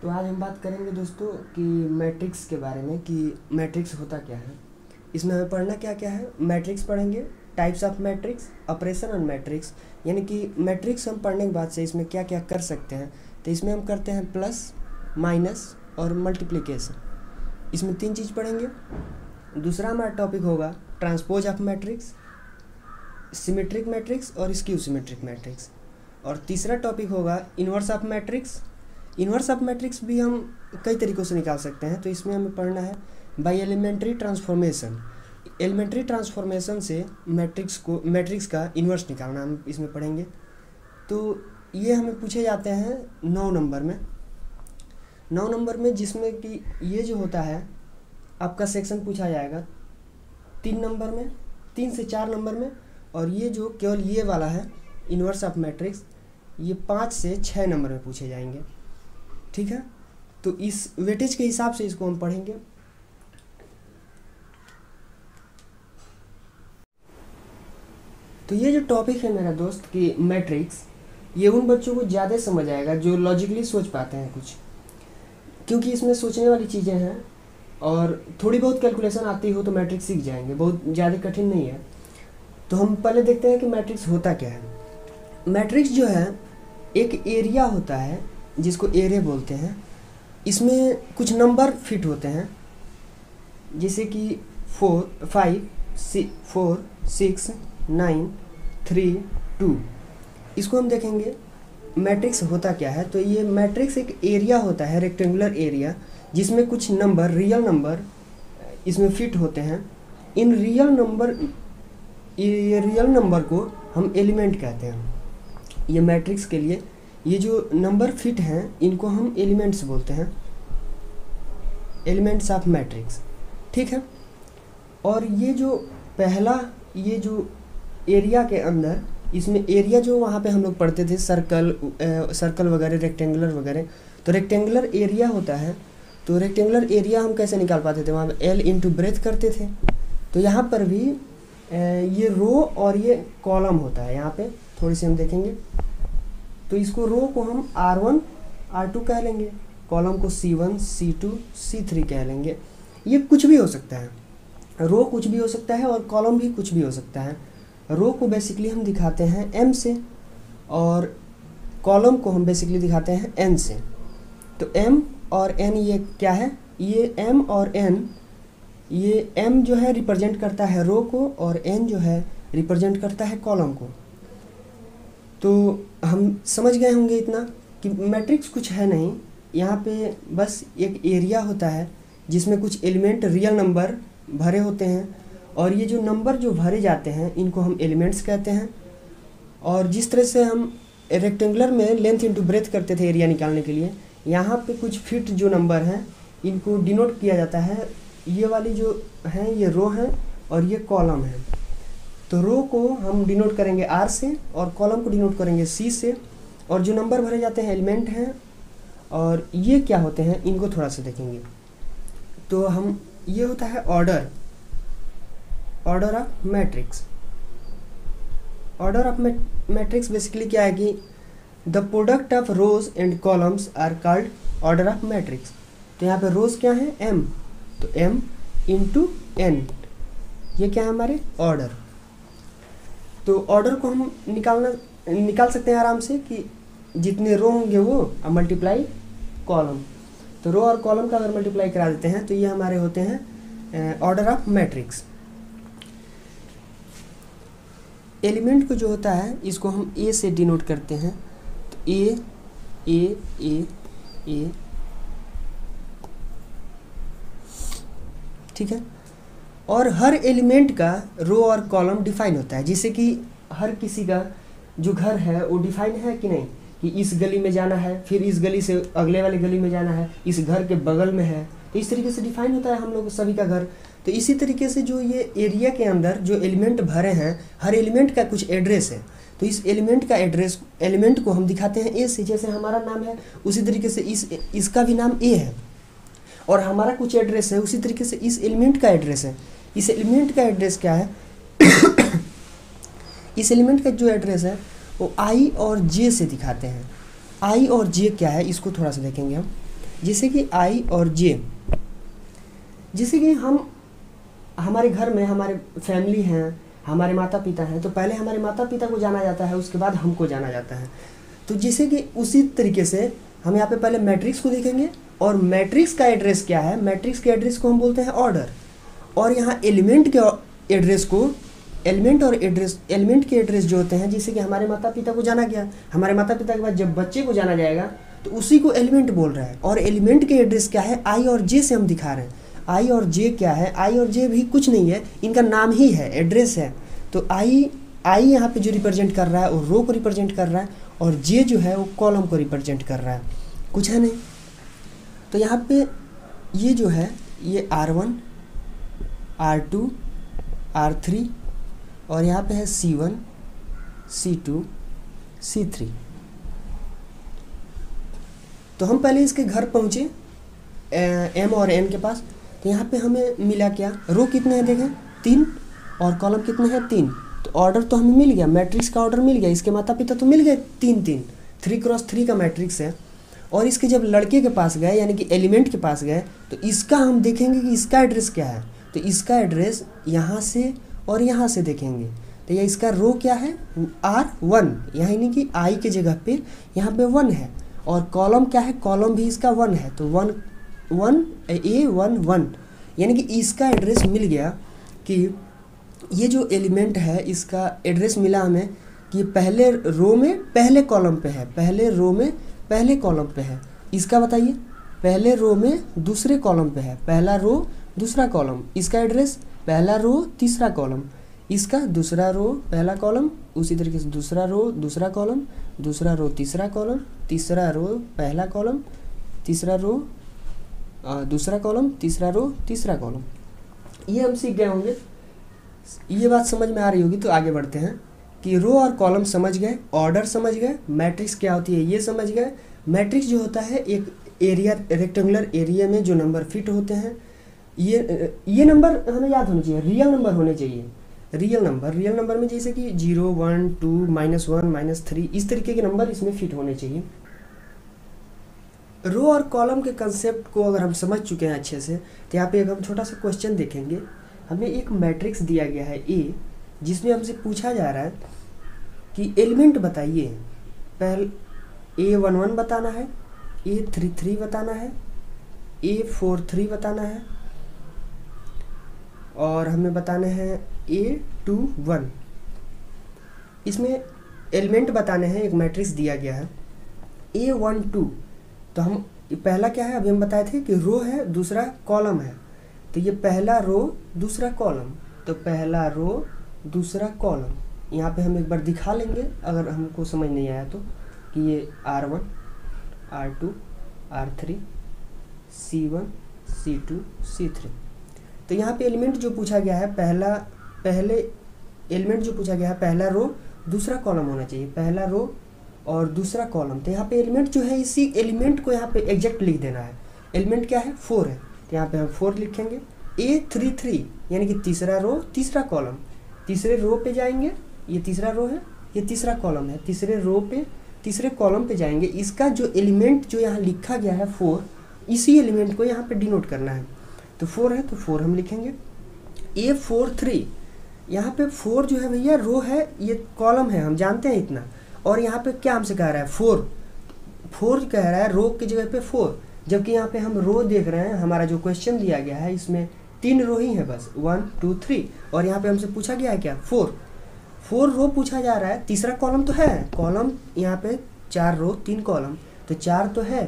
तो आज हम बात करेंगे दोस्तों कि मैट्रिक्स के बारे में कि मैट्रिक्स होता क्या है। इसमें हमें पढ़ना क्या क्या है। मैट्रिक्स पढ़ेंगे, types of matrix, operation on matrix, यानी कि मैट्रिक्स हम पढ़ने के बाद से इसमें क्या क्या कर सकते हैं। तो इसमें हम करते हैं प्लस, माइनस और मल्टीप्लिकेशन। इसमें 3 चीज़ पढ़ेंगे। दूसरा हमारा टॉपिक होगा transpose of matrix, symmetric matrix और स्क्यू सिमेट्रिक मैट्रिक्स। और तीसरा टॉपिक होगा inverse of matrix. Inverse of matrix भी हम कई तरीक़ों से निकाल सकते हैं। तो इसमें हमें पढ़ना है by elementary transformation. Elementary transformation से मैट्रिक्स का इन्वर्स निकालना हम इसमें पढ़ेंगे। तो ये हमें पूछे जाते हैं 9 नंबर में, 9 नंबर में, जिसमें कि ये जो होता है आपका सेक्शन पूछा जाएगा 3 नंबर में, 3 से 4 नंबर में। और ये जो केवल ये वाला है इन्वर्स ऑफ मैट्रिक्स, ये 5 से 6 नंबर में पूछे जाएंगे। ठीक है, तो इस वेटेज के हिसाब से इसको हम पढ़ेंगे। तो ये जो टॉपिक है मेरा दोस्त कि मैट्रिक्स, ये उन बच्चों को ज़्यादा समझ आएगा जो लॉजिकली सोच पाते हैं कुछ, क्योंकि इसमें सोचने वाली चीज़ें हैं और थोड़ी बहुत कैलकुलेशन आती हो तो मैट्रिक्स सीख जाएंगे, बहुत ज़्यादा कठिन नहीं है। तो हम पहले देखते हैं कि मैट्रिक्स होता क्या है। मैट्रिक्स जो है एक एरिया होता है जिसको एरे बोलते हैं। इसमें कुछ नंबर फिट होते हैं, जैसे कि 4, 5, 6, 9, 3, 2। इसको हम देखेंगे मैट्रिक्स होता क्या है। तो ये मैट्रिक्स एक एरिया होता है, रेक्टेंगुलर एरिया, जिसमें कुछ नंबर, रियल नंबर इसमें फिट होते हैं। इन रियल नंबर को हम एलिमेंट कहते हैं। ये मैट्रिक्स के लिए ये जो नंबर फिट हैं इनको हम एलिमेंट्स बोलते हैं, एलिमेंट्स ऑफ मैट्रिक्स। ठीक है, और ये जो पहला, ये जो एरिया के अंदर, इसमें एरिया जो वहाँ पे हम लोग पढ़ते थे सर्कल वगैरह, रेक्टेंगुलर वगैरह, तो रेक्टेंगुलर एरिया होता है। तो रेक्टेंगुलर एरिया हम कैसे निकाल पाते थे, वहाँ पे L इंटू ब्रेथ करते थे। तो यहाँ पर भी ये रो और ये कॉलम होता है। यहाँ पे थोड़ी सी हम देखेंगे तो इसको रो को हम R1 R2 कह लेंगे, कॉलम को C1 C2 C3 कह लेंगे। ये कुछ भी हो सकता है, रो कुछ भी हो सकता है और कॉलम भी कुछ भी हो सकता है। रो को बेसिकली हम दिखाते हैं M से और कॉलम को हम बेसिकली दिखाते हैं N से। तो M और N ये क्या है, ये M और N, ये M जो है रिप्रेजेंट करता है रो को और N जो है रिप्रेजेंट करता है कॉलम को। तो हम समझ गए होंगे इतना कि मैट्रिक्स कुछ है नहीं, यहाँ पे बस एक एरिया होता है जिसमें कुछ एलिमेंट, रियल नंबर भरे होते हैं। और ये जो नंबर जो भरे जाते हैं इनको हम एलिमेंट्स कहते हैं। और जिस तरह से हम रेक्टेंगुलर में लेंथ इंटू ब्रेथ करते थे एरिया निकालने के लिए, यहाँ पे कुछ फिट जो नंबर हैं इनको डिनोट किया जाता है। ये वाली जो हैं ये रो हैं और ये कॉलम है। तो रो को हम डिनोट करेंगे R से और कॉलम को डिनोट करेंगे C से। और जो नंबर भरे जाते हैं एलिमेंट हैं। और ये क्या होते हैं इनको थोड़ा सा देखेंगे। तो हम, ये होता है order of matrix. Order of matrix basically क्या है कि the product of rows and columns are called order of matrix. तो यहाँ पे रोज क्या है, M, तो M इंटू N, ये क्या है हमारे ऑर्डर। तो ऑर्डर को हम निकाल सकते हैं आराम से कि जितने रो होंगे वो मल्टीप्लाई कॉलम। तो रो और कॉलम का अगर मल्टीप्लाई करा देते हैं तो ये हमारे होते हैं ऑर्डर ऑफ मैट्रिक्स। एलिमेंट को जो होता है इसको हम A से डिनोट करते हैं। तो A, ठीक है। और हर एलिमेंट का रो और कॉलम डिफाइन होता है, जैसे कि हर किसी का जो घर है वो डिफाइन है कि नहीं, कि इस गली में जाना है, फिर इस गली से अगले वाली गली में जाना है, इस घर के बगल में है। तो इस तरीके से डिफाइन होता है हम लोग सभी का घर। तो इसी तरीके से जो ये एरिया के अंदर जो एलिमेंट भरे हैं, हर एलिमेंट का कुछ एड्रेस है। तो इस एलिमेंट का एड्रेस, एलिमेंट को हम दिखाते हैं A से। जैसे हमारा नाम है उसी तरीके से इसका भी नाम A है और हमारा कुछ एड्रेस है, उसी तरीके से इस एलिमेंट का एड्रेस है। इस एलिमेंट का एड्रेस क्या है इस एलिमेंट का जो एड्रेस है वो I और J से दिखाते हैं। I और J क्या है इसको थोड़ा सा देखेंगे हम। जैसे कि आई और जे, जैसे कि हम हमारे घर में हमारे फैमिली हैं, हमारे माता पिता हैं, तो पहले हमारे माता पिता को जाना जाता है, उसके बाद हमको जाना जाता है। तो जैसे कि उसी तरीके से हम यहाँ पे पहले मैट्रिक्स को देखेंगे, और मैट्रिक्स का एड्रेस क्या है, मैट्रिक्स के एड्रेस को हम बोलते हैं ऑर्डर, और यहाँ एलिमेंट के एड्रेस को, एलिमेंट के एड्रेस जो होते हैं, जैसे कि हमारे माता पिता को जाना गया, हमारे माता पिता के बाद जब बच्चे को जाना जाएगा तो उसी को एलिमेंट बोल रहा है। और एलिमेंट के एड्रेस क्या है, आई और जे से हम दिखा रहे हैं। आई और जे क्या है, आई और जे भी कुछ नहीं है, इनका नाम ही है, एड्रेस है। तो आई यहाँ पे जो रिप्रेजेंट कर रहा है वो रो को रिप्रेजेंट कर रहा है, और जे जो है वो कॉलम को रिप्रेजेंट कर रहा है, कुछ है नहीं। तो यहाँ पे ये जो है ये R1, R2, R3, और यहाँ पे है C1, C2, C3। तो हम पहले इसके घर पहुँचे M और N के पास। तो यहाँ पे हमें मिला क्या, रो कितने हैं देखें 3, और कॉलम कितने हैं 3। तो ऑर्डर तो हमें मिल गया, मैट्रिक्स का ऑर्डर मिल गया, इसके माता पिता तो मिल गए 3 3 का मैट्रिक्स है। और इसके जब लड़के के पास गए यानी कि एलिमेंट के पास गए, तो इसका हम देखेंगे कि इसका एड्रेस क्या है। तो इसका एड्रेस यहाँ से और यहाँ से देखेंगे। तो ये इसका रो क्या है, R1, यानी कि आई के जगह पे यहाँ पे 1 है, और कॉलम क्या है, कॉलम भी इसका 1 है, तो 1 A1 यानी कि इसका एड्रेस मिल गया कि ये जो एलिमेंट है इसका एड्रेस मिला हमें कि पहले रो में पहले कॉलम पे है, पहले रो में पहले कॉलम पे है। इसका बताइए, पहले रो में दूसरे कॉलम पे है, पहला रो दूसरा कॉलम, इसका एड्रेस पहला रो तीसरा कॉलम, इसका दूसरा रो पहला कॉलम, उसी तरीके से दूसरा रो दूसरा कॉलम, दूसरा रो तीसरा कॉलम, तीसरा रो पहला कॉलम, तीसरा रो दूसरा कॉलम, तीसरा रो तीसरा कॉलम। ये हम सीख गए होंगे, ये बात समझ में आ रही होगी। तो आगे बढ़ते हैं कि रो और कॉलम समझ गए, ऑर्डर समझ गए, मैट्रिक्स क्या होती है ये समझ गए। मैट्रिक्स जो होता है एक एरिया, रेक्टेंगुलर एरिया में जो नंबर फिट होते हैं, ये नंबर हमें याद होने चाहिए, रियल नंबर होने चाहिए। रियल नंबर में जैसे कि 0, 1, 2, -1, -3 इस तरीके के नंबर इसमें फिट होने चाहिए। रो और कॉलम के कंसेप्ट को अगर हम समझ चुके हैं अच्छे से, तो यहाँ पे एक हम छोटा सा क्वेश्चन देखेंगे। हमें एक मैट्रिक्स दिया गया है A, जिसमें हमसे पूछा जा रहा है कि एलिमेंट बताइए। पहले A11 बताना है, A33 बताना है, A43 बताना है, और हमें बताना है A21। इसमें एलिमेंट बताने हैं, एक मैट्रिक्स दिया गया है A12। तो हम पहला क्या है, अभी हम बताए थे कि रो है, दूसरा कॉलम है। तो ये पहला रो दूसरा कॉलम, तो पहला रो दूसरा कॉलम। यहाँ पे हम एक बार दिखा लेंगे अगर हमको समझ नहीं आया तो, कि ये R1, R2, R3, C1, C2, C3। तो यहाँ पे एलिमेंट जो पूछा गया है, पहले एलिमेंट जो पूछा गया है, पहला रो दूसरा कॉलम होना चाहिए, पहला रो और दूसरा कॉलम। तो यहाँ पे एलिमेंट जो है, इसी एलिमेंट को यहाँ पे एग्जैक्ट लिख देना है। एलिमेंट क्या है, 4 है, तो यहाँ पे हम 4 लिखेंगे। A33 यानी कि तीसरा रो तीसरा कॉलम, तीसरे रो पे जाएंगे, ये तीसरा रो है, ये तीसरा कॉलम है, तीसरे रो पे तीसरे कॉलम पे जाएंगे। इसका जो एलिमेंट जो यहाँ लिखा गया है 4, इसी एलिमेंट को यहाँ पे डिनोट करना है। तो 4 है तो 4 हम लिखेंगे। A43 यहाँ पे 4 जो है भैया रो है, ये कॉलम है, हम जानते हैं इतना। और यहाँ पे क्या हमसे कह रहा है, 4 कह रहा है, रो की जगह पे 4, जबकि यहाँ पे हम रो देख रहे हैं। हमारा जो क्वेश्चन दिया गया है इसमें 3 रो ही है बस, 1, 2, 3, और यहाँ पे हमसे पूछा गया है क्या, 4 रो पूछा जा रहा है। तीसरा कॉलम तो है, कॉलम यहाँ पे 4 रो 3 कॉलम, तो 4 तो है,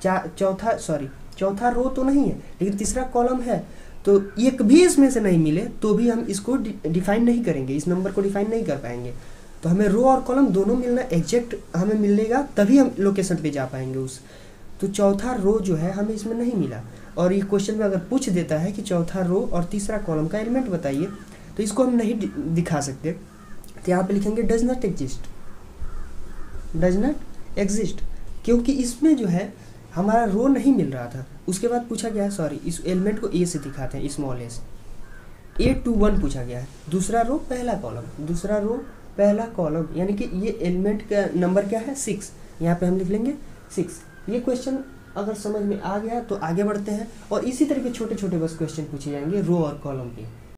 चौथा रो तो नहीं है, लेकिन तीसरा कॉलम है। तो एक भी इसमें से नहीं मिले तो भी हम इसको डिफाइन नहीं करेंगे, इस नंबर को डिफाइन नहीं कर पाएंगे। तो हमें रो और कॉलम दोनों मिलना एग्जैक्ट हमें मिलेगा, तभी हम लोकेशन पे जा पाएंगे उस। तो चौथा रो जो है हमें इसमें नहीं मिला, और ये क्वेश्चन में अगर पूछ देता है कि चौथा रो और तीसरा कॉलम का एलिमेंट बताइए, तो इसको हम नहीं दिखा सकते। तो यहाँ पे लिखेंगे डज नॉट एग्जिस्ट, क्योंकि इसमें जो है हमारा रो नहीं मिल रहा था। उसके बाद पूछा गया है, सॉरी इस एलिमेंट को ए से दिखाते हैं, स्मॉल ए से। A21 पूछा गया है, दूसरा रो पहला कॉलम, दूसरा रो पहला कॉलम, यानी कि ये एलिमेंट का नंबर क्या है 6, यहाँ पे हम लिख लेंगे 6। ये क्वेश्चन अगर समझ में आ गया तो आगे बढ़ते हैं, और इसी तरह के छोटे छोटे बस क्वेश्चन पूछे जाएंगे रो और कॉलम पे।